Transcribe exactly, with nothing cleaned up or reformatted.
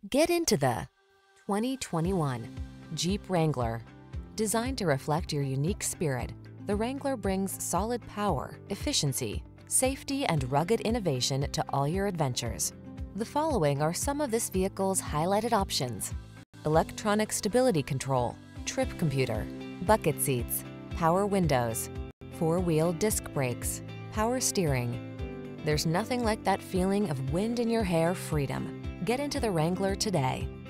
Get into the twenty twenty-one Jeep Wrangler. Designed to reflect your unique spirit, the Wrangler brings solid power, efficiency, safety, and rugged innovation to all your adventures. The following are some of this vehicle's highlighted options: electronic stability control, trip computer, bucket seats, power windows, four-wheel disc brakes, power steering. There's nothing like that feeling of wind in your hair freedom. Get into the Wrangler today.